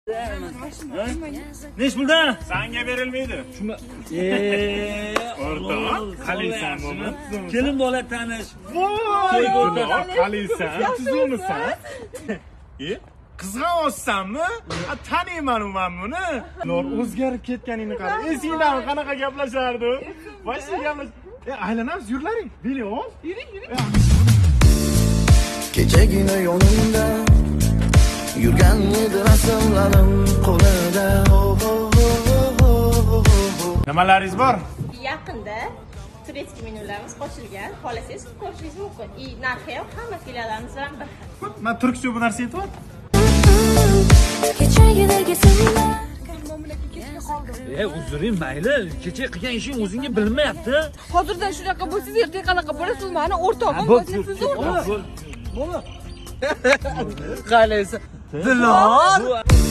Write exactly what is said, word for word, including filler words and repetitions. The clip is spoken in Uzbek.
Ne iş burada? Sanga berilmaydi. Shuma. Eee, O'rtoq, qalaysan buni? Kelin bola tanish. Voy, qalaysan, tuzukmisan? E, qizg'anyapsanmi? Taniyman men buni. Ular o'zgarib ketganingni qara. Esingdami qanaqa gaplashardi? Boshqa gaplash. E, aylanamiz, yurlaring. Beli ol. Yuring, yuring. Kechagina yonimda yurgan edi rasmlarim qo'lida. Nimalaringiz bor? Yaqinda turistik menyularimiz qo'shilgan. Xohlasangiz ko'rishingiz mumkin. I narxi ham hamma filiallarimiz bilan bir xil. Men turkcha bu narsa aytyapman. Kechagidagi senlar E, uzuring mayli. Kecha qilgan ishing o'zingga bilmayapti. Hozirdan shunaqa bo'lsangiz, ertaga qanaqa bo'lasiz? Meni o'rtog'im, siz o'rtog'im. Bo'la. Qalaysan? Dilor.